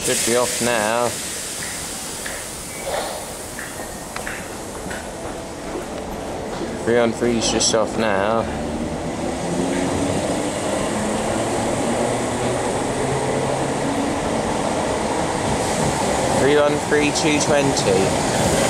Should be off now. Three on three's just off now. Three on three, 220.